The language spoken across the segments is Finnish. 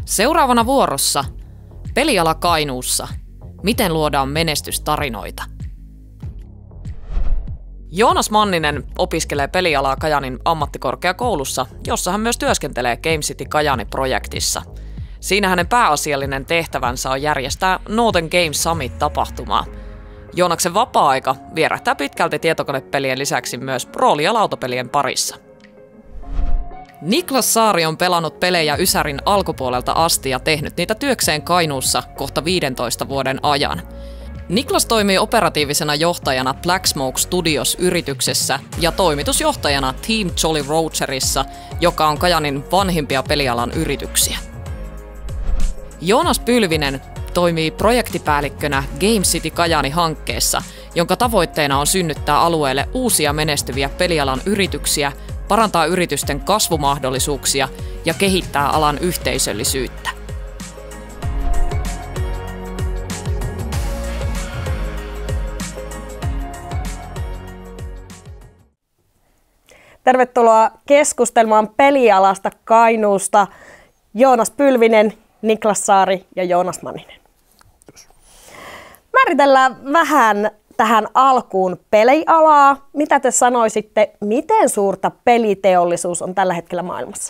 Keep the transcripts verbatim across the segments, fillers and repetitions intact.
Seuraavana vuorossa peliala Kainuussa. Miten luodaan menestystarinoita? Joonas Manninen opiskelee pelialaa Kajaanin ammattikorkeakoulussa, jossa hän myös työskentelee Game City Kajaani-projektissa. Siinä hänen pääasiallinen tehtävänsä on järjestää Northern Games Summit-tapahtumaa. Joonaksen vapaa-aika vierähtää pitkälti tietokonepelien lisäksi myös rooli- ja lautapelien parissa. Niklas Saari on pelannut pelejä Ysärin alkupuolelta asti ja tehnyt niitä työkseen Kainuussa kohta viidentoista vuoden ajan. Niklas toimii operatiivisena johtajana Black Smoke Studios-yrityksessä ja toimitusjohtajana Team Jolly Rogerissa, joka on Kajaanin vanhimpia pelialan yrityksiä. Joonas Pylvinen toimii projektipäällikkönä Game City Kajaani-hankkeessa, jonka tavoitteena on synnyttää alueelle uusia menestyviä pelialan yrityksiä, parantaa yritysten kasvumahdollisuuksia ja kehittää alan yhteisöllisyyttä. Tervetuloa keskustelemaan pelialasta Kainuusta. Joonas Pylvinen, Niklas Saari ja Joonas Manninen. Määritellään vähän tähän alkuun pelialaa. Mitä te sanoisitte, miten suurta peliteollisuus on tällä hetkellä maailmassa?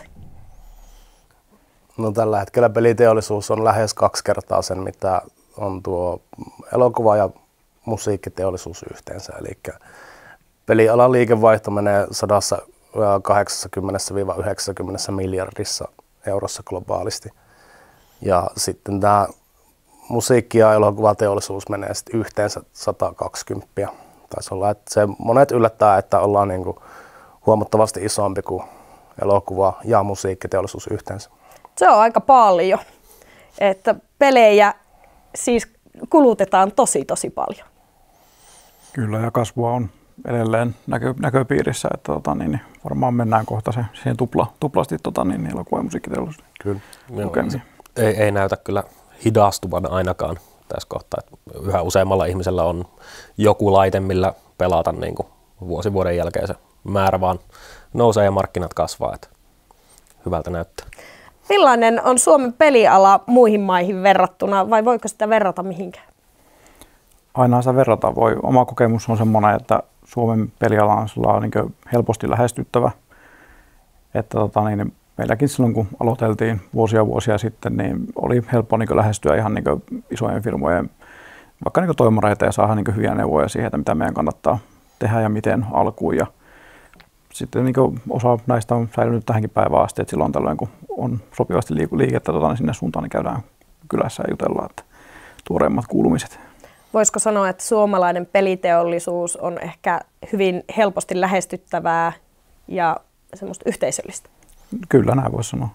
No, tällä hetkellä peliteollisuus on lähes kaksi kertaa sen, mitä on tuo elokuva- ja musiikkiteollisuus yhteensä. Eli pelialan liikevaihto menee sata kahdeksankymmentä yhdeksänkymmentä miljardissa eurossa globaalisti. Ja sitten tämä musiikki- ja elokuvateollisuus menee sitten yhteensä sata kaksikymmentä. Taisi olla, että se monet yllättää, että ollaan niin kuin huomattavasti isompi kuin elokuva- ja musiikkiteollisuus yhteensä. Se on aika paljon, että pelejä siis kulutetaan tosi tosi paljon. Kyllä, ja kasvua on edelleen näkö, näköpiirissä, että tota, niin, varmaan mennään kohta se, siihen tupla, tuplasti tota, niin, elokuva- ja musiikkiteollisuus. Kyllä. Ei, ei näytä kyllä hidastuvan ainakaan tässä kohtaa. Että yhä useammalla ihmisellä on joku laite, millä pelata niin kuin vuosi vuoden jälkeen se määrä vaan nousee ja markkinat kasvaa. Että hyvältä näyttää. Millainen on Suomen peliala muihin maihin verrattuna vai voiko sitä verrata mihinkään? Aina sitä verrata voi. Oma kokemus on semmoinen, että Suomen peliala on niin helposti lähestyttävä. Että, tota, niin, meilläkin silloin, kun aloiteltiin vuosia vuosia sitten, niin oli helppo niin lähestyä ihan niin isojen firmojen vaikka niin toimareita ja saada niin hyviä neuvoja siihen, että mitä meidän kannattaa tehdä ja miten alkuun. Ja sitten niin osa näistä on säilynyt tähänkin päivään asti, että silloin tällöin, kun on sopivasti liikettä tota, niin sinne suuntaan, niin käydään kylässä ja jutellaan, että tuoreimmat kuulumiset. Voisiko sanoa, että suomalainen peliteollisuus on ehkä hyvin helposti lähestyttävää ja semmoista yhteisöllistä? Kyllä, näin voisi sanoa.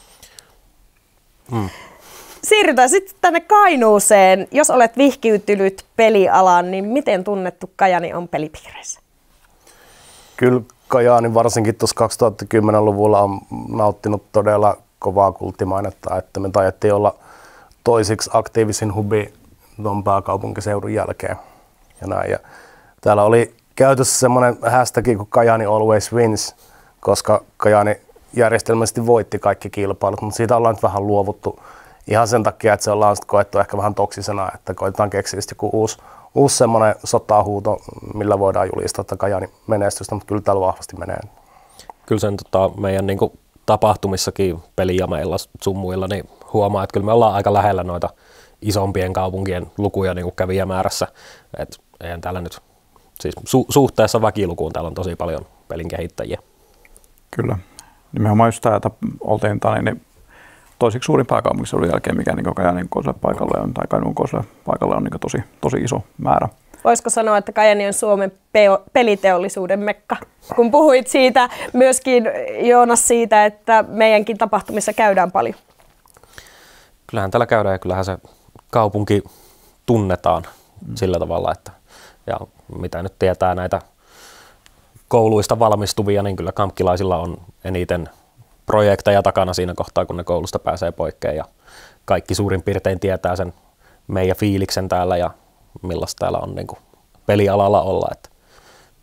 Hmm. Siirrytään sitten tänne Kainuuseen. Jos olet vihkiytynyt pelialaan, niin miten tunnettu Kajaani on pelipiireissä? Kyllä Kajaani varsinkin tuossa kaksituhattakymmenluvulla on nauttinut todella kovaa kulttimainetta, että me taidettiin olla toisiksi aktiivisin hubi tuon pääkaupunkiseudun jälkeen. Ja näin. Ja täällä oli käytössä semmoinen hashtag kuin Kajaani always wins, koska Kajaani järjestelmällisesti voitti kaikki kilpailut, mutta siitä ollaan nyt vähän luovuttu ihan sen takia, että se ollaan koettu ehkä vähän toksisena, että koetaan keksiä joku uusi, uusi semmoinen sotahuuto, millä voidaan julistaa, että Kajaani menestystä, mutta kyllä täällä vahvasti menee. Kyllä sen tota, meidän niin kuin, tapahtumissakin pelijameilla, summuilla, niin huomaa, että kyllä me ollaan aika lähellä noita isompien kaupunkien lukuja niin kuin kävijämäärässä. Et eihän täällä nyt, siis su- suhteessa väkilukuun täällä on tosi paljon pelin kehittäjiä. Kyllä. Nimenomaan just tämä, että oltiin niin toiseksi suurin pääkaupunkiseudun jälkeen, mikä niin Kajaanin kokoiselle paikalle on, tai Kainuun kokoiselle paikalle on niin tosi, tosi iso määrä. Voisiko sanoa, että Kajaani on Suomen peo- peliteollisuuden mekka? Kun puhuit siitä myöskin, Joonas, siitä, että meidänkin tapahtumissa käydään paljon. Kyllähän täällä käydään ja kyllähän se kaupunki tunnetaan mm. sillä tavalla, että ja mitä nyt tietää näitä kouluista valmistuvia, niin kyllä kampkilaisilla on eniten projekteja takana siinä kohtaa, kun ne koulusta pääsee poikkeen ja kaikki suurin piirtein tietää sen meidän fiiliksen täällä ja millaista täällä on niin kuin pelialalla olla. Että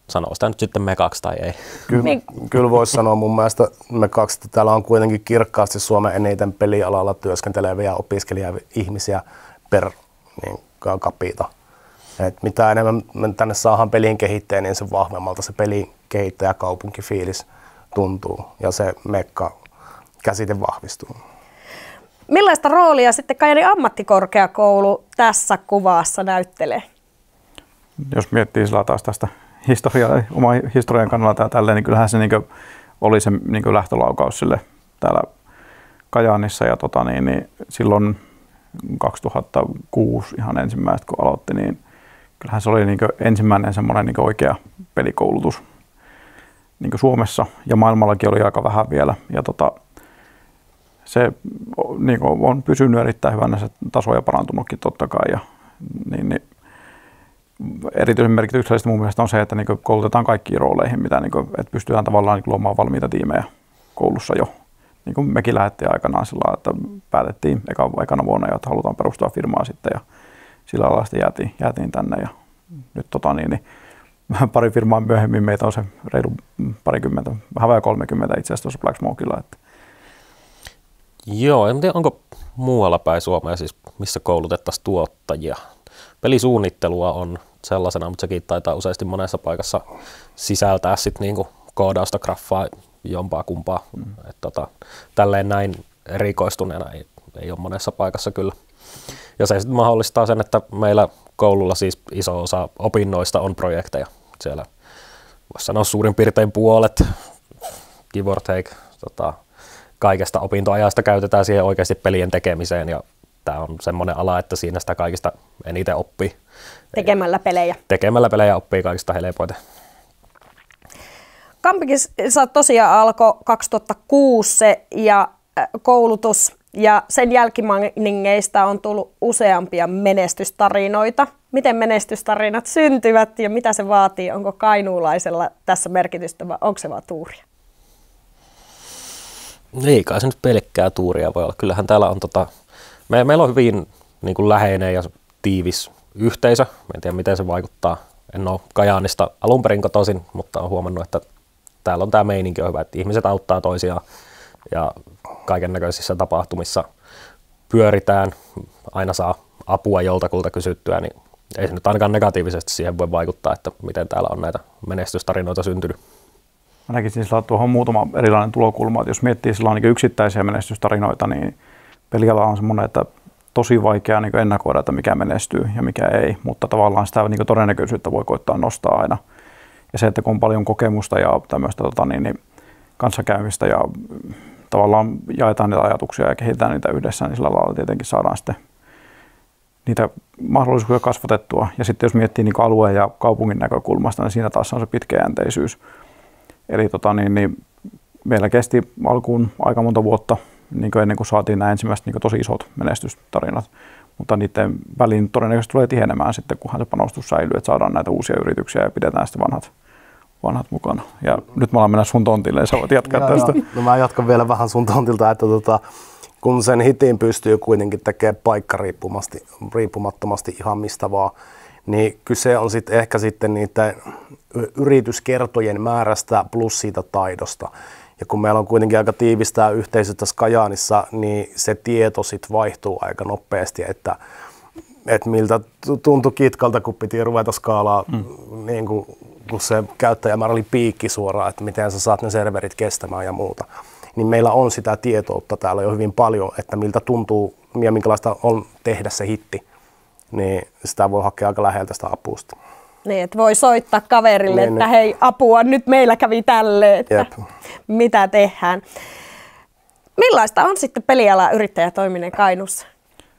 sanoo sitä nyt sitten mekaksi tai ei. Kyllä, kyllä voisi sanoa mun mielestä mekaksi, että täällä on kuitenkin kirkkaasti Suomen eniten pelialalla työskenteleviä opiskelija-ihmisiä per niin, kapita. Et mitä enemmän me tänne saadaan pelin kehittäjä, niin sen vahvemmalta se pelin kehittäjä kaupunkifiilis tuntuu ja se mekka käsite vahvistuu. Millaista roolia sitten Kajaanin ammattikorkeakoulu tässä kuvassa näyttelee? Jos miettii sillä taas tästä historiaa, oma historian kannalta ja tälleen, niin kyllähän se niin oli se niin lähtölaukaus sille täällä Kajaanissa. Ja tota, niin, niin silloin kaksituhattakuusi ihan ensimmäistä kun aloitti, niin kyllähän se oli niin ensimmäinen semmoinen niin oikea pelikoulutus niin Suomessa ja maailmallakin oli aika vähän vielä. Ja tota, se niin on pysynyt erittäin hyvänä se taso ja parantunutkin totta kai. Ja, niin, niin, erityisen merkityksellistä mun mielestä on se, että niin koulutetaan kaikkiin rooleihin, mitä niin kuin, että pystytään tavallaan niin luomaan valmiita tiimejä koulussa jo. Niin kuin mekin lähdettiin aikanaan sillä että päätettiin eka, ekana vuonna, että halutaan perustaa firmaa sitten ja sillä lailla sitten jäätiin, jäätiin tänne. Ja nyt tota, niin, niin, pari firmaa myöhemmin meitä on se reilu parikymmentä, vähän vai kolmekymmentä itse asiassa tuossa Black Smokella. Että. Joo, en tiedä onko muualla päin Suomea siis, missä koulutettaisiin tuottajia. Pelisuunnittelua on sellaisena, mutta sekin taitaa useasti monessa paikassa sisältää sit niinku koodausta, graffaa, jompaa kumpaa. Mm. Et tota, tälleen näin erikoistuneena ei, ei ole monessa paikassa kyllä. Ja se sitten mahdollistaa sen, että meillä koululla siis iso osa opinnoista on projekteja. Siellä voisi sanoa suurin piirtein puolet, give or take, tota, kaikesta opintoajasta käytetään siihen oikeasti pelien tekemiseen ja tämä on semmoinen ala, että siinä sitä kaikista eniten oppii. Tekemällä pelejä. Tekemällä pelejä oppii kaikista helpoiten. Kampikin tosiaan alkoi kaksituhattakuusi se ja koulutus ja sen jälkimainingeista on tullut useampia menestystarinoita. Miten menestystarinat syntyvät ja mitä se vaatii? Onko kainuulaisella tässä merkitystä vai onko se vaan tuuria? Ei kai se nyt pelkkää tuuria voi olla. Kyllähän täällä on tota, me, meillä on hyvin niin kuin läheinen ja tiivis yhteisö. En tiedä miten se vaikuttaa. En ole Kajaanista alun perin kotoisin, mutta olen huomannut, että täällä on tämä meininki on hyvä, että ihmiset auttaa toisiaan ja kaiken näköisissä tapahtumissa pyöritään. Aina saa apua joltakulta kysyttyä, niin ei se nyt ainakaan negatiivisesti siihen voi vaikuttaa, että miten täällä on näitä menestystarinoita syntynyt. Mä näkisin sillä tuohon muutama erilainen tulokulma, että jos miettii sillä niin yksittäisiä menestystarinoita, niin peliala on semmoinen, että tosi vaikea niin ennakoida, että mikä menestyy ja mikä ei, mutta tavallaan sitä niin todennäköisyyttä voi koittaa nostaa aina. Ja se, että kun on paljon kokemusta ja tämmöistä tota, niin, niin, kanssakäymistä ja tavallaan jaetaan niitä ajatuksia ja kehitetään niitä yhdessä, niin sillä lailla tietenkin saadaan sitten niitä mahdollisuuksia kasvatettua. Ja sitten jos miettii niin alueen ja kaupungin näkökulmasta, niin siinä taas on se pitkäjänteisyys. Eli tota, niin, niin, meillä kesti alkuun aika monta vuotta niin kuin ennen kuin saatiin nämä ensimmäiset niin tosi isot menestystarinat, mutta niiden väliin todennäköisesti tulee tihenemään sitten, kunhan se panostus säilyy, että saadaan näitä uusia yrityksiä ja pidetään sitten vanhat, vanhat mukana. Ja nyt me ollaan mennä sun tontille ja sä voit jatkaa ja, tästä. No mä jatkan vielä vähän sun tontilta, että tota, kun sen hitin pystyy kuitenkin tekemään paikkariippumattomasti ihan mistä vaan, niin kyse on sitten ehkä sitten niitä yrityskertojen määrästä plus siitä taidosta. Ja kun meillä on kuitenkin aika tiivistää yhteisö tässä Kajaanissa, niin se tieto sitten vaihtuu aika nopeasti, että, että miltä tuntui kitkalta, kun piti ruveta skaalaa, mm. niin kun, kun se käyttäjämäärä oli piikki suoraan, että miten sä saat ne serverit kestämään ja muuta. Niin meillä on sitä tietoutta täällä jo hyvin paljon, että miltä tuntuu ja minkälaista on tehdä se hitti. Niin sitä voi hakea aika läheltä sitä apusta. Niin, että voi soittaa kaverille, niin, että hei apua, nyt meillä kävi tälleen, että Jep. mitä tehdään. Millaista on sitten pelialan yrittäjätoiminen Kainuussa?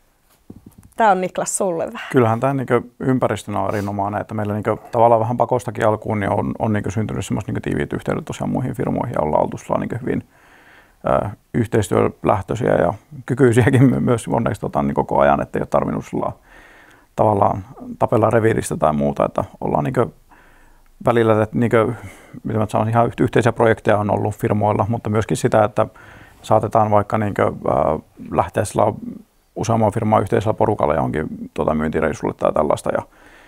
Tämä on Niklas sulle vähän. Kyllähän tämä niin ympäristönä on erinomainen, että meillä niin tavallaan vähän pakostakin alkuun niin on, on niin syntynyt semmoista niin tiiviit yhteydet tosiaan muihin firmoihin ja ollaan oltu niin hyvin ö, yhteistyölähtöisiä ja kykyisiäkin myös onneksi tota, niin koko ajan, että ei ole tarvinnut sulla tavallaan tapella reviiristä tai muuta, että ollaan niin välillä, että niin kuin, mitä mä sanon, ihan yhteisiä projekteja on ollut firmoilla, mutta myöskin sitä, että saatetaan vaikka niin kuin, äh, lähteä useamman firman yhteisellä porukalla johonkin tuota, myyntireissulle tai tällaista ja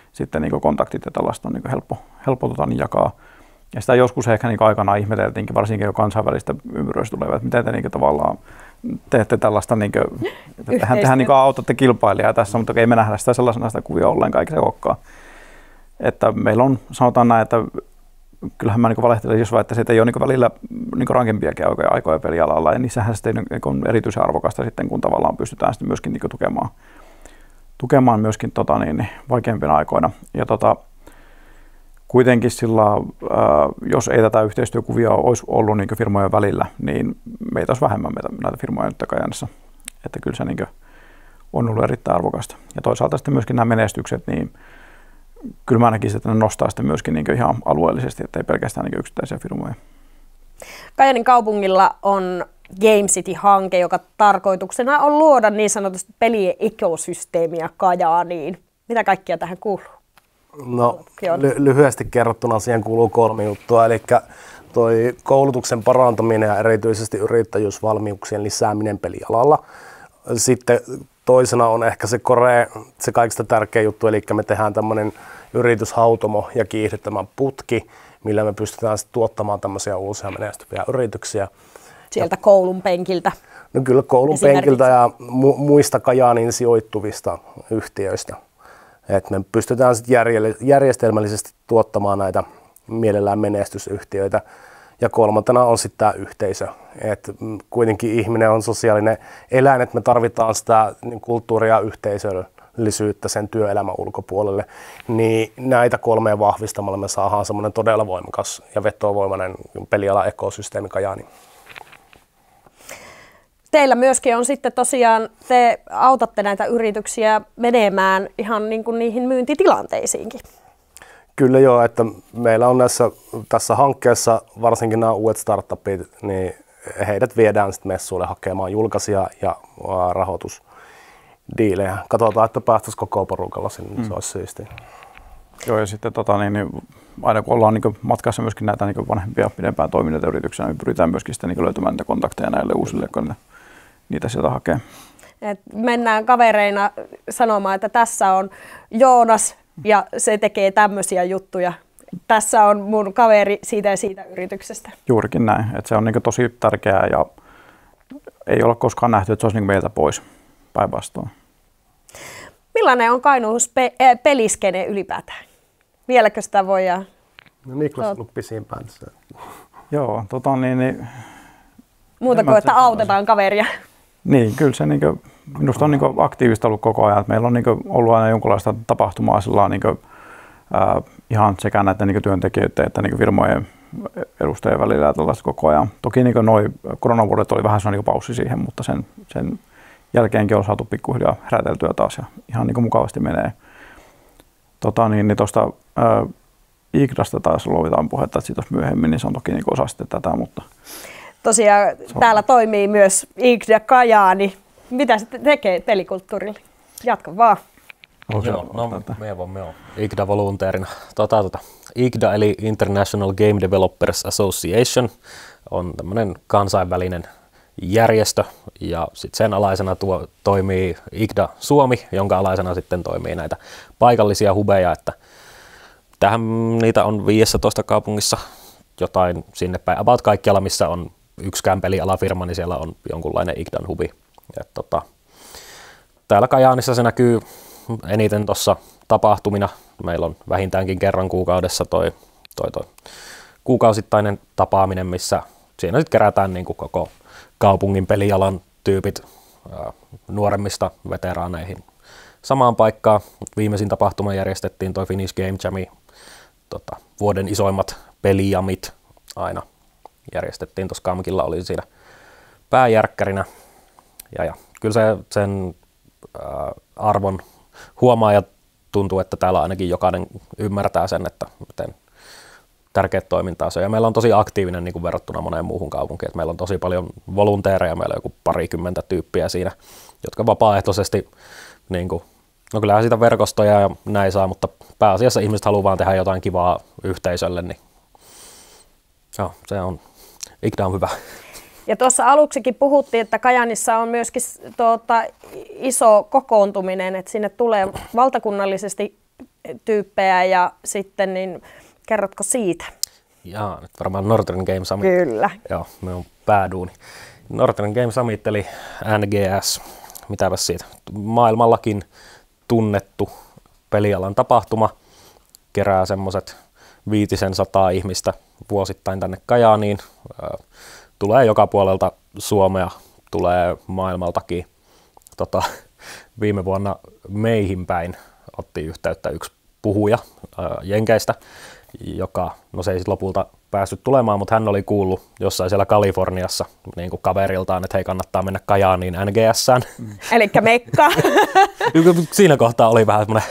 sitten niin kontaktit ja tällaista on niin helppo, helppo tota, niin jakaa. Ja sitä joskus ehkä niin aikanaan ihmeteltiinkin, varsinkin jo kansainvälistä ympyröistä tulevaa, että miten te niin tavallaan teette tällaista, niin kuin, että tehän, tehän niin autatte kilpailijaa tässä, mutta ei me nähdä sitä sellaisena sitä kuvia ollenkaan, eikä se olekaan. Että meillä on, sanotaan näin, että kyllähän mä niin valehtelen, jos vaan, että siitä ei ole niin välillä niin rankempiakin aikoja pelialalla, ja niissähän sitten niin on erityisen arvokasta sitten, kun tavallaan pystytään sitten myöskin niin tukemaan, tukemaan myöskin tota, niin, vaikeampina aikoina. Ja tota, kuitenkin sillä, ää, jos ei tätä yhteistyökuvia olisi ollut niin firmojen välillä, niin meitä olisi vähemmän meitä, näitä firmoja nyt Kajaanissa. Että kyllä se niin on ollut erittäin arvokasta. Ja toisaalta sitten myöskin nämä menestykset, niin kyllä mä näkisin, että ne nostaa sitten myöskin niin ihan alueellisesti, ettei pelkästään niin yksittäisiä firmoja. Kajaanin kaupungilla on Game City-hanke, joka tarkoituksena on luoda niin sanotusti pelien ekosysteemiä Kajaaniin. Mitä kaikkia tähän kuuluu? No ly- lyhyesti kerrottuna siihen kuuluu kolme juttua, eli toi koulutuksen parantaminen ja erityisesti yrittäjyysvalmiuksien lisääminen pelialalla. Sitten toisena on ehkä se Kore, se kaikista tärkein juttu, eli me tehdään tämmöinen yrityshautomo ja kiihdyttämä putki, millä me pystytään sitten tuottamaan tämmöisiä uusia menestyviä yrityksiä. Sieltä ja, koulun penkiltä? No kyllä koulun penkiltä ja mu- muista Kajaaniin sijoittuvista yhtiöistä. Et me pystytään sitten järjestelmällisesti tuottamaan näitä mielellään menestysyhtiöitä. Ja kolmantena on sitten tämä yhteisö. Et kuitenkin ihminen on sosiaalinen eläin, että me tarvitaan sitä niin kulttuuria ja yhteisöllisyyttä sen työelämän ulkopuolelle. Niin näitä kolmea vahvistamalla me saadaan semmoinen todella voimakas ja vetovoimainen pelialan ekosysteemi Kajaaniin. Teillä myöskin on sitten tosiaan, te autatte näitä yrityksiä menemään ihan niin kuin niihin myyntitilanteisiinkin. Kyllä joo, että meillä on näissä, tässä hankkeessa varsinkin nämä uudet startupit, niin heidät viedään sitten messuille hakemaan julkaisia ja rahoitusdiilejä. Katsotaan, että päästäisiin koko porukalla sinne, mm. se olisi siistiä. Joo, ja sitten tota, niin, niin, aina kun ollaan niin matkassa myöskin näitä niin vanhempia pidempään toimineita yrityksiä, niin pyritään myöskin sitten niin löytämään niitä kontakteja näille uusille, kun niitä sieltä hakee. Et mennään kavereina sanomaan, että tässä on Joonas ja se tekee tämmöisiä juttuja. Tässä on mun kaveri siitä ja siitä yrityksestä. Juurikin näin. Et se on niin tosi tärkeää ja ei ole koskaan nähty, että se olisi niin meiltä pois päinvastoin. Millainen on Kainuun pe- peliskene ylipäätään? Vieläkö sitä voidaan? No Niklas luppi siinä päätössä. Joo, tota niin... niin muuta kuin, että autetaan kaveria. Niin, kyllä se niin kuin, minusta on niin kuin aktiivista ollut koko ajan. Meillä on niin kuin ollut aina jonkinlaista tapahtumaa sillä niin kuin, äh, ihan sekä näiden niin kuin työntekijöiden että niin kuin firmojen edustajien välillä ja tällaista koko ajan. Toki niin kuin noi koronavuodet oli vähän sellainen niin kuin paussi siihen, mutta sen, sen jälkeenkin on saatu pikkuhiljaa heräteltyä taas ja ihan niin kuin mukavasti menee. Tota, niin, niin tuosta äh, I G D Asta taas luovitaan puhetta, että siitä olisi myöhemmin, niin se on toki niin kuin osa sitten tätä, mutta tosiaan täällä toimii myös I G D A Kajaani. Mitä se tekee pelikulttuurille? Jatka vaan. Joo, no me voimme olla I G D A-volunteerina. Tota, tota. I G D A eli International Game Developers Association on tämmöinen kansainvälinen järjestö ja sit sen alaisena tuo, toimii I G D A Suomi, jonka alaisena sitten toimii näitä paikallisia hubeja, että tähän niitä on viidessätoista kaupungissa jotain sinne päin. About kaikkialla, missä on yksikään pelialafirma, niin siellä on jonkunlainen I G D A:n hubi. Et tota, täällä Kajaanissa se näkyy eniten tuossa tapahtumina. Meillä on vähintäänkin kerran kuukaudessa toi, toi, toi kuukausittainen tapaaminen, missä siinä sitten kerätään niin kuin koko kaupungin pelialan tyypit ää, nuoremmista veteraaneihin samaan paikkaan. Viimeisin tapahtuma järjestettiin toi Finnish Game Jam, tota, vuoden isoimmat pelijamit aina järjestettiin. Tuossa Kamkilla oli siinä pääjärkkärinä. Ja, ja kyllä se sen ää, arvon huomaa ja tuntuu, että täällä ainakin jokainen ymmärtää sen, että miten tärkeät toimintaa se on. Ja meillä on tosi aktiivinen niin kuin verrattuna moneen muuhun kaupunkiin. Et meillä on tosi paljon volunteereja, meillä on joku parikymmentä tyyppiä siinä, jotka vapaaehtoisesti, niin kuin, no kyllähän siitä verkostoja ja näin saa, mutta pääasiassa ihmiset haluaa vaan tehdä jotain kivaa yhteisölle, niin joo, se on, I G D A on hyvä. Ja tuossa aluksikin puhuttiin, että Kajaanissa on myöskin tuota, iso kokoontuminen, että sinne tulee valtakunnallisesti tyyppejä ja sitten, niin kerrotko siitä? Jaa, nyt varmaan Northern Game Summit. Kyllä. Joo, me on pääduuni. Northern Game Summit eli N G S, mitäpäs siitä, maailmallakin tunnettu pelialan tapahtuma, kerää semmoiset viitisen sataa ihmistä vuosittain tänne Kajaaniin. Tulee joka puolelta Suomea, tulee maailmaltakin. Tota, viime vuonna meihin päin otti yhteyttä yksi puhuja ää, Jenkeistä, joka, no se ei sitten lopulta päässyt tulemaan, mutta hän oli kuullut jossain siellä Kaliforniassa niin kuin kaveriltaan, että hei, kannattaa mennä Kajaaniin N G S:ään. Mm. Elikkä Mekka. Siinä kohtaa oli vähän semmoinen,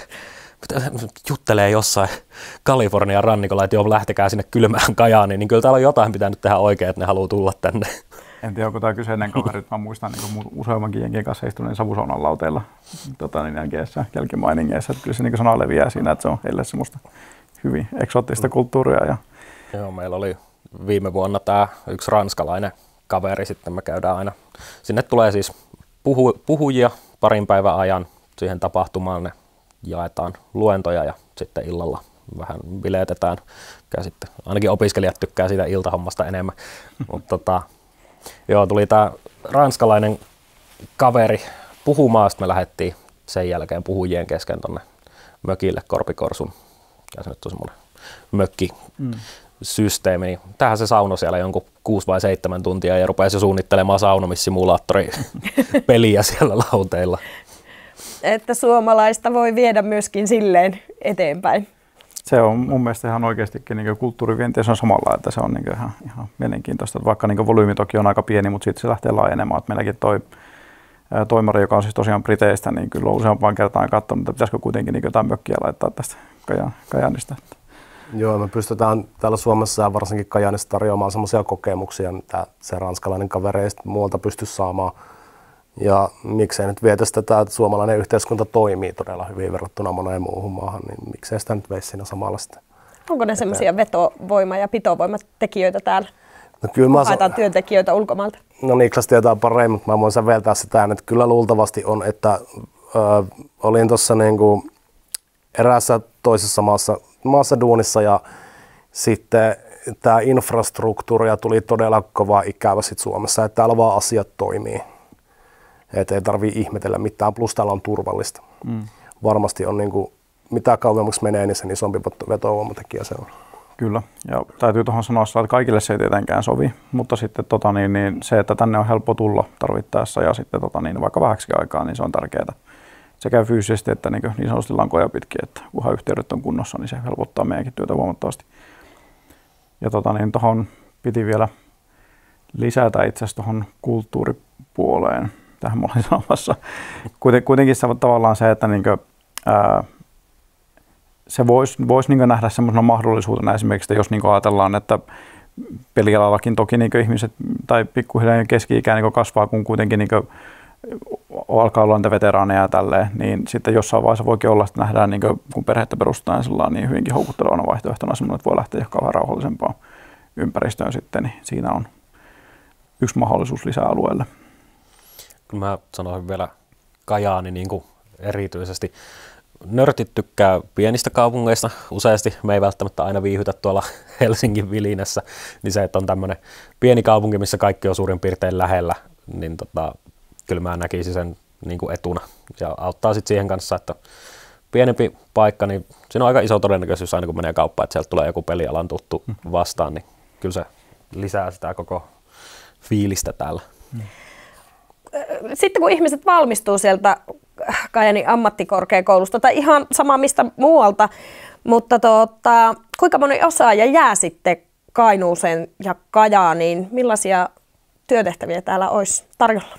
juttelee jossain Kalifornian rannikolla, että joo, lähtekää sinne kylmään Kajaaniin, niin kyllä täällä on jotain pitänyt tehdä oikein, että ne haluaa tulla tänne. En tiedä, onko tämä kyseinen kaveri, mä muistan niin useammankin jenkien kanssa istuneen savusaunan lauteilla tota, niin N G S jälkimainingeissa, että kyllä se niin sana leviää siinä, että se on heille semmoista hyvin eksoottista kulttuuria. Ja joo, meillä oli viime vuonna tämä yksi ranskalainen kaveri, sitten me käydään aina, sinne tulee siis puhu, puhujia parin päivän ajan siihen tapahtumaan, ne jaetaan luentoja ja sitten illalla vähän bileetetään. Sitten, ainakin opiskelijat tykkää siitä iltahommasta enemmän. Mutta tota, joo, tuli tämä ranskalainen kaveri puhumaan, sitten me lähdettiin sen jälkeen puhujien kesken tonne mökille Korpikorsun. Ja se nyt on semmoinen mökkisysteemi. Niin tähän se sauno siellä jonkun kuusi vai seitsemän tuntia ja rupesi jo suunnittelemaan saunomissimulaattori-peliä siellä lauteilla. Että suomalaista voi viedä myöskin silleen eteenpäin. Se on mun mielestä ihan oikeastikin niin kulttuurivienti, se on samalla, että se on niin ihan, ihan mielenkiintoista. Vaikka niin volyymi toki on aika pieni, mutta sitten se lähtee laajenemaan. Että meilläkin toi ää, toimari, joka on siis tosiaan Briteistä, niin kyllä on useampaan kertaan katsonut, että pitäisikö kuitenkin niin jotain mökkiä laittaa tästä Kaja, Kajaanista. Joo, me pystytään täällä Suomessa ja varsinkin Kajaanissa tarjoamaan semmoisia kokemuksia, mitä se ranskalainen kaveri ei muualta pysty saamaan. Ja miksei nyt vietäisi tätä, että suomalainen yhteiskunta toimii todella hyvin verrattuna moneen muuhun maahan, niin miksei sitä nyt veisi siinä samalla sitten. Onko ne semmoisia vetovoima- ja pitovoimatekijöitä täällä? No kyllä mä haetaan työntekijöitä ulkomailta. No Niklas tietää paremmin, mutta mä voin säveltää sitä, että kyllä luultavasti on, että ö, olin tuossa niinku eräässä toisessa maassa, maassa duunissa ja sitten tämä infrastruktuuria tuli todella kova ikävä sit Suomessa, että täällä vaan asiat toimii. Että ei tarvitse ihmetellä mitään, plus täällä on turvallista. Mm. Varmasti on niinku, mitä kauemmaksi menee, niin sen isompi vetovoimatekijä se on. Kyllä, ja täytyy tuohon sanoa, että kaikille se ei tietenkään sovi, mutta sitten tota, niin, niin, se, että tänne on helppo tulla tarvittaessa ja sitten tota, niin, vaikka vähäksi aikaa, niin se on tärkeää sekä fyysisesti että niin, niin sanotusti lankoja pitkin, että kunhan yhteydet on kunnossa, niin se helpottaa meidänkin työtä huomattavasti. Ja tota, niin, tuohon piti vielä lisätä itse asiassa tuohon kulttuuripuoleen. Tähän mä olin sanomassa. Kuitenkin se on tavallaan se, että niinkö, ää, se voisi vois niinkö nähdä semmoisena mahdollisuutena esimerkiksi, että jos niinkö ajatellaan, että pelialallakin toki niinkö ihmiset tai pikkuhiljaa keski-ikä niinkö kasvaa, kun kuitenkin niinkö alkaa olla niitä veteraaneja ja tälleen, niin sitten jossain vaiheessa voikin olla, että nähdään, niinkö, kun perhettä perustetaan niin hyvinkin houkuttelevana vaihtoehtona semmoinen, että voi lähteä kauhean rauhallisempaan ympäristöön sitten, niin siinä on yksi mahdollisuus lisää alueelle. Mä sanoisin vielä Kajaani niin kuin erityisesti. Nörtit tykkää pienistä kaupungeista useasti. Me ei välttämättä aina viihytä tuolla Helsingin vilinässä. Niin se, että on tämmöinen pieni kaupunki, missä kaikki on suurin piirtein lähellä, niin tota, kyllä mä näkisin sen niin kuin etuna. Ja auttaa sitten siihen kanssa, että pienempi paikka, niin siinä on aika iso todennäköisyys aina kun menee kauppaan, että sieltä tulee joku pelialan tuttu vastaan, niin kyllä se lisää sitä koko fiilistä täällä. Hmm. Sitten kun ihmiset valmistuu sieltä Kajaanin ammattikorkeakoulusta tai ihan sama mistä muualta, mutta tuota, kuinka moni osaaja jää sitten Kainuuseen ja Kajaaniin? Millaisia työtehtäviä täällä olisi tarjolla?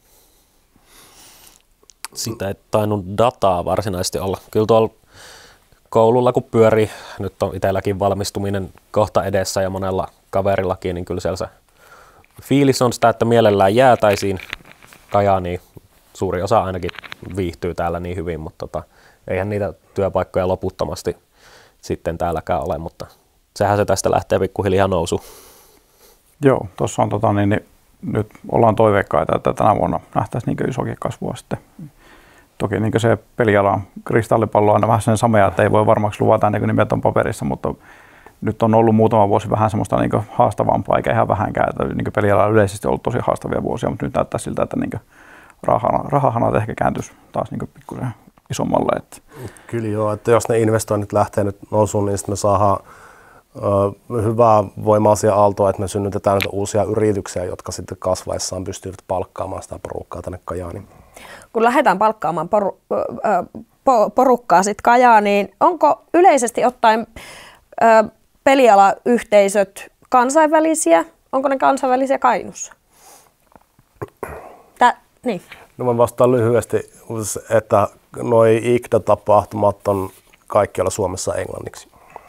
Sitä ei tainnut dataa varsinaisesti olla. Kyllä tuolla koululla kun pyörii, nyt on itselläkin valmistuminen kohta edessä ja monella kaverillakin, niin kyllä siellä se fiilis on sitä, että mielellään jäätäisiin Kajaaniin. Suuri osa ainakin viihtyy täällä niin hyvin, mutta tota, eihän niitä työpaikkoja loputtomasti sitten täälläkään ole, mutta sehän se tästä lähtee pikkuhiljaa nousuun. Joo, tuossa on tota, niin, niin, nyt ollaan toiveikkaita, että tänä vuonna nähtäisiin niin isokin kasvua sitten toki niin se peliala kristallipallo on aina vähän sen samea, että ei voi varmaksi luvata ennen kuin nimet on paperissa, mutta nyt on ollut muutama vuosi vähän semmoista niin haastavampaa, eikä ihan vähänkään. Niin peliala on yleisesti ollut tosi haastavia vuosia, mutta nyt näyttää siltä, että niin rahahana, rahahanat ehkä kääntyisi taas niin pikkusen isommalle. Että. Kyllä joo, että jos ne investoinnit lähtee nyt nousuun, niin sitten me saadaan ö, hyvää voimaisia aaltoa, että me synnytetään näitä uusia yrityksiä, jotka sitten kasvaessaan pystyvät palkkaamaan sitä porukkaa tänne Kajaaniin. Kun lähdetään palkkaamaan poru, ö, porukkaa sitten Kajaaniin, onko yleisesti ottaen ö, pelialayhteisöt kansainvälisiä? Onko ne kansainvälisiä Kainuussa? Tä, niin. No mä vastaan lyhyesti, että noi I C D A-tapahtumat on kaikkialla Suomessa englanniksi.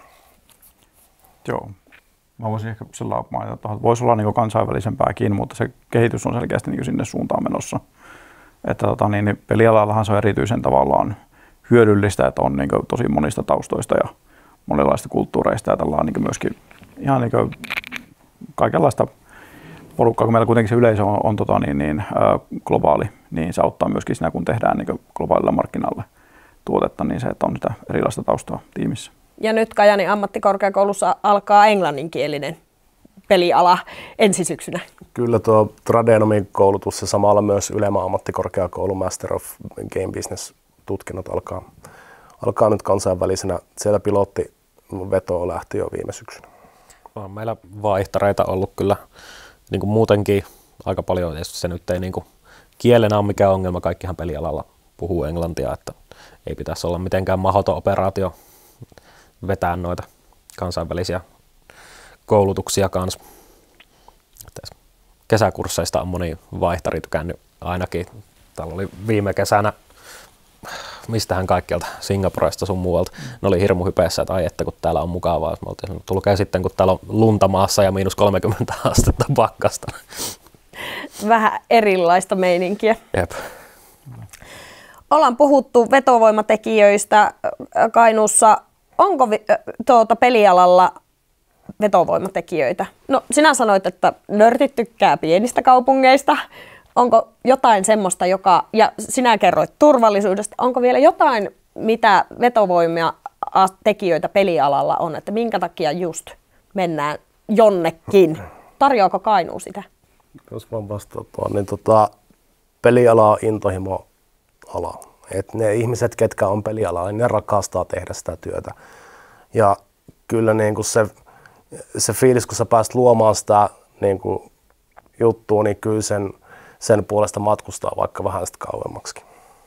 Joo. Mä voisin ehkä sellainen mainita, että voisi olla niin kansainvälisempääkin, mutta se kehitys on selkeästi niin sinne suuntaan menossa. Että tota, niin, pelialallahan se on erityisen tavallaan hyödyllistä, että on niin tosi monista taustoista ja monenlaista kulttuureista ja tällä on niin myöskin ihan niin kaikenlaista porukkaa, kun meillä kuitenkin se yleisö on, on tota, niin, niin, ä, globaali, niin se auttaa myöskin siinä, kun tehdään niin globaalilla markkinalle tuotetta, niin se, että on sitä erilaista taustaa tiimissä. Ja nyt Kajaanin ammattikorkeakoulussa alkaa englanninkielinen peliala ensi syksynä. Kyllä tuo Tradenomin koulutus ja samalla myös Ylemmän ammattikorkeakoulu Master of Game Business tutkinnot alkaa, alkaa nyt kansainvälisenä. Siellä pilottivetoa lähti jo viime syksynä. On meillä vaihtareita ollut kyllä niin kuin muutenkin aika paljon. Se nyt ei niin kuin kielenä ole mikään ongelma. Kaikkihan pelialalla puhuu englantia, että ei pitäisi olla mitenkään mahdoton operaatio vetää noita kansainvälisiä koulutuksia kanssa. Kesäkursseista on moni vaihtari tykännyt ainakin. Täällä oli viime kesänä, mistähän kaikkialta, Singaporesta sun muualta. Ne oli hirmu hypeessä, että ai että kun täällä on mukavaa. Me oltiin tulkaa sitten, kun täällä on lunta maassa ja miinus kolmekymmentä astetta pakkasta. Vähän erilaista meininkiä. Jep. Ollaan puhuttu vetovoimatekijöistä Kainuussa. Onko tuota pelialalla vetovoimatekijöitä? No sinä sanoit, että nörtit tykkää pienistä kaupungeista. Onko jotain semmoista, joka, ja sinä kerroit turvallisuudesta, onko vielä jotain, mitä vetovoimia tekijöitä pelialalla on, että minkä takia just mennään jonnekin? Tarjoako Kainuu sitä? Jos vaan vastaan tuon, niin tota, peliala on intohimo-ala. Et ne ihmiset, ketkä on pelialalla, niin ne rakastaa tehdä sitä työtä. Ja kyllä niin kuin se, se fiilis, kun sä pääst luomaan sitä niin kuin juttua, niin kyllä sen, sen puolesta matkustaa vaikka vähän sitä kauemmaksikin.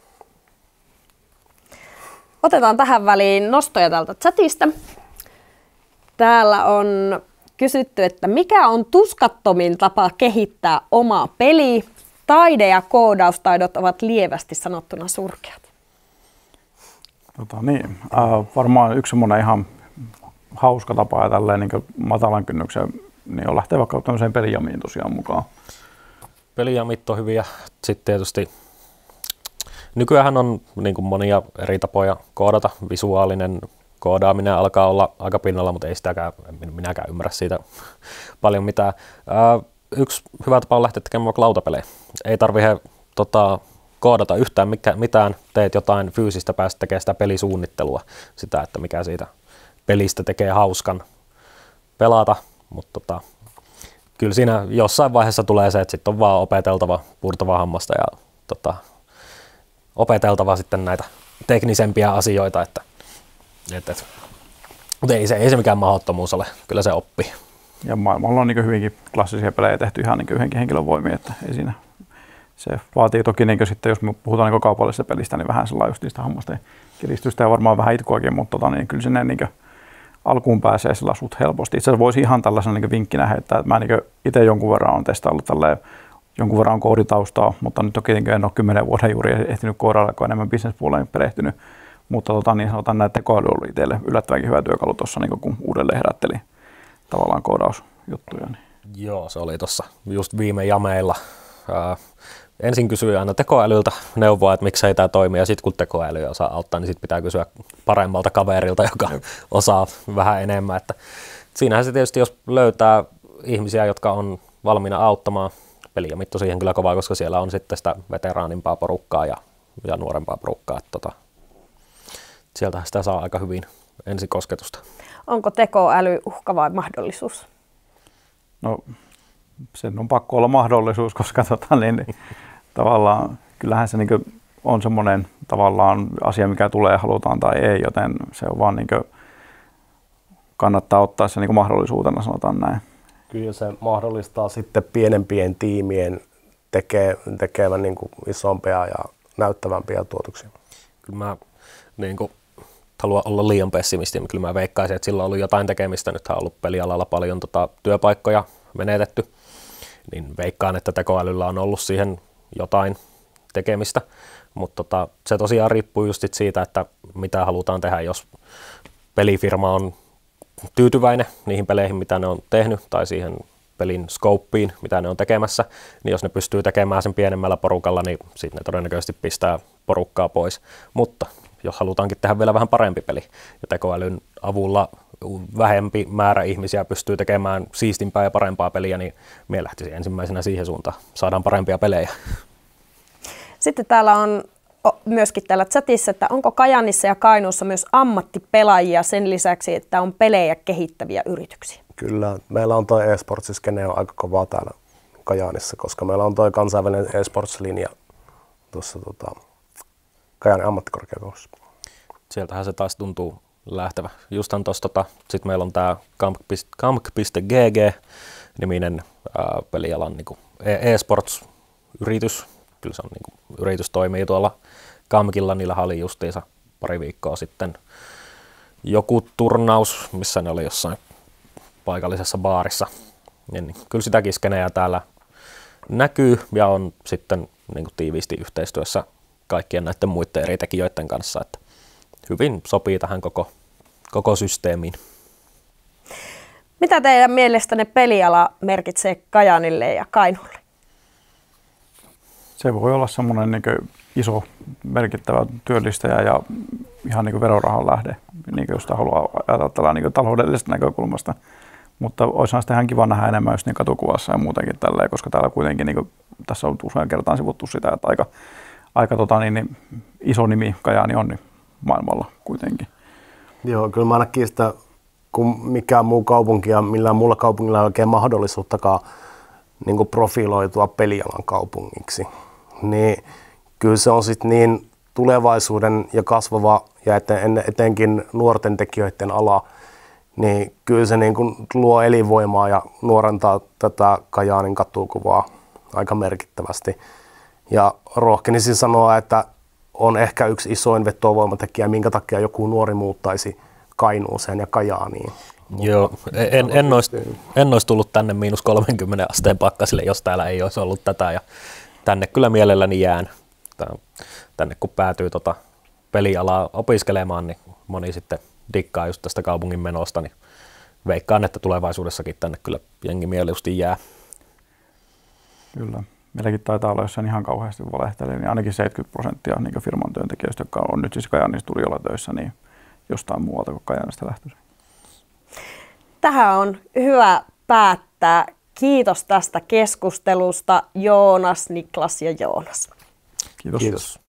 Otetaan tähän väliin nostoja täältä chatista. Täällä on kysytty, että mikä on tuskattomin tapa kehittää omaa peliä? Taide- ja koodaustaidot ovat lievästi sanottuna surkeat. Tota, niin. äh, varmaan yksi semmoinen ihan hauska tapa ja tälleen niin matalan kynnyksen niin on lähteä vaikka tämmöiseen pelijamiin tosiaan mukaan. Pelijamit on hyviä. Sitten tietysti nykyään on niin kuin monia eri tapoja koodata. Visuaalinen koodaaminen alkaa olla aika pinnalla, mutta ei sitäkään, en minäkään ymmärrä siitä paljon mitään. Äh, yksi hyvä tapa on lähteä tekemään vaikka lautapelejä. Ei tarvitse tota, koodata yhtään mikä, mitään, teet jotain fyysistä, pääset tekemään sitä pelisuunnittelua, sitä, että mikä siitä pelistä tekee hauskan pelata, mutta tota, kyllä siinä jossain vaiheessa tulee se, että sitten on vaan opeteltava purtava hammasta ja tota, opeteltava sitten näitä teknisempiä asioita, että, et, et. Mutta ei se, ei se mikään mahdottomuus ole, kyllä se oppii. Ja maailmalla on niin hyvinkin klassisia pelejä tehty ihan niin yhdenkin henkilön voimia, että ei siinä. Se vaatii toki, niin sitten, jos me puhutaan niin kaupallisesta pelistä, niin vähän sellaista just niistä hammasten kiristystä ja varmaan vähän itkuakin, mutta tota, niin kyllä sinne niin alkuun pääsee sillä suht helposti. Itse asiassa voisi ihan tällaisen niin vinkkinä heittää, että mä niin itse jonkun verran olen testaillut tälleen, jonkun verran kooditaustaa, mutta nyt toki en ole kymmenen vuoden juuri ehtinyt koodailla, kun enemmän bisnespuoleen perehtynyt. Mutta tota, niin sanotaan, että tekoäly oli itselle yllättävänkin hyvä työkalu tuossa, niin kun uudelleen herätteli tavallaan koodausjuttuja. Niin. Joo, se oli tuossa just viime jameilla. Ää, ensin kysyi aina tekoälyltä neuvoa, että miksei tämä toimi, ja sitten kun tekoäly osaa auttaa, niin sitten pitää kysyä paremmalta kaverilta, joka Jep. osaa vähän enemmän. Että siinähän se tietysti, jos löytää ihmisiä, jotka on valmiina auttamaan, peliä mitto siihen kyllä kovaa, koska siellä on sitten sitä veteraanimpaa porukkaa ja ja nuorempaa porukkaa. Että tota, sieltähän sitä saa aika hyvin ensikosketusta. Onko tekoäly uhka vai mahdollisuus? No sen on pakko olla mahdollisuus, koska tota, niin, niin, tavallaan kyllähän se niin kuin on semmoinen tavallaan asia, mikä tulee, halutaan tai ei, joten se on vaan niin kuin, kannattaa ottaa se niin kuin mahdollisuutena, sanotaan näin. Kyllä se mahdollistaa sitten pienempien tiimien tekee, tekevän niin kuin isompia ja näyttävämpiä tuotuksia. Kyllä mä niin kuin, haluan olla liian pessimisti, mutta kyllä mä veikkaisin, että sillä on ollut jotain tekemistä. Nythän on ollut pelialalla paljon tota, työpaikkoja menetetty, niin veikkaan, että tekoälyllä on ollut siihen jotain tekemistä. Mutta tota, se tosiaan riippuu just siitä, että mitä halutaan tehdä, jos pelifirma on tyytyväinen niihin peleihin, mitä ne on tehnyt, tai siihen pelin scopeen, mitä ne on tekemässä, niin jos ne pystyy tekemään sen pienemmällä porukalla, niin sitten ne todennäköisesti pistää porukkaa pois. Mutta jos halutaankin tehdä vielä vähän parempi peli, ja tekoälyn avulla vähempi määrä ihmisiä pystyy tekemään siistimpää ja parempaa peliä, niin minä lähtisin ensimmäisenä siihen suuntaan. Saadaan parempia pelejä. Sitten täällä on myöskin täällä chatissa, että onko Kajaanissa ja Kainuussa myös ammattipelaajia sen lisäksi, että on pelejä kehittäviä yrityksiä? Kyllä, meillä on tuo e-sports-skene on aika kovaa täällä Kajaanissa, koska meillä on tuo kansainvälinen e-sports-linja tuossa tota, Kajaanin ammattikorkeakoulussa. Sieltähän se taas tuntuu lähtevä. Justhan tuossa, tota, sitten meillä on tämä kamk piste g g-niminen ää, pelialan niinku e-sports-yritys. Kyllä se on niinku, yritys toimii tuolla Kamkilla, niillä oli justiinsa pari viikkoa sitten joku turnaus, missä ne oli jossain paikallisessa baarissa. Ja niin, kyllä sitäkin skenejä täällä näkyy ja on sitten niin kuin tiiviisti yhteistyössä kaikkien näiden muiden eri tekijöiden kanssa, että hyvin sopii tähän koko, koko systeemiin. Mitä teidän mielestänne peliala merkitsee Kajaanille ja Kainuulle? Se voi olla semmoinen niin kuin iso merkittävä työllistäjä ja ihan niin kuin verorahan lähde, niin kuin jos sitä haluaa ajatella niin kuin taloudellisesta näkökulmasta. Mutta olisihan sitä ihan kiva nähdä enemmän just niin katukuvassa ja muutenkin tälleen, koska täällä kuitenkin, niin kuin, tässä on usein kertaan sivuttu sitä, että aika, aika tota, niin, niin, iso nimi Kajaani on niin maailmalla kuitenkin. Joo, kyllä mä ainakin sitä, kun mikään muu kaupunki ja millään muulla kaupungilla ei oikein mahdollisuuttakaan niin kuin profiloitua pelialan kaupungiksi, niin kyllä se on sitten niin tulevaisuuden ja kasvava ja eten, etenkin nuorten tekijöiden ala, niin kyllä se niin kuin luo elinvoimaa ja nuorentaa tätä Kajaanin katukuvaa aika merkittävästi. Ja rohkenisin sanoa, että on ehkä yksi isoin vetovoimatekijä, minkä takia joku nuori muuttaisi Kainuuseen ja Kajaaniin. Joo, en, en, olisi, en olisi tullut tänne miinus kolmekymmentä asteen pakkasille, jos täällä ei olisi ollut tätä. Ja tänne kyllä mielelläni jään. Tänne kun päätyy tota pelialaa opiskelemaan, niin moni sitten dikkaa just tästä kaupungin menosta, niin veikkaan, että tulevaisuudessakin tänne kyllä jengi mieluusti jää. Kyllä. Meilläkin taitaa olla, jos en ihan kauheasti valehtele, niin ainakin seitsemänkymmentä prosenttia niin firman työntekijöistä, jotka on nyt siis Kajaanissa Studiolla töissä, niin jostain muualta kuin Kajaanista lähtöisin. Tähän on hyvä päättää. Kiitos tästä keskustelusta, Joonas, Niklas ja Joonas. Kiitos. Kiitos.